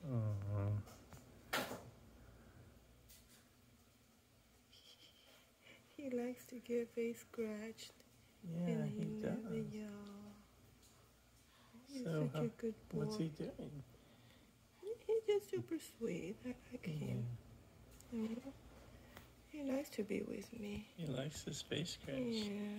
He likes to get face scratched. Yeah, he does. He's So, such a good boy. what's he doing? He's just super sweet. I like him. He likes to be with me. He likes his face scratch. Yeah.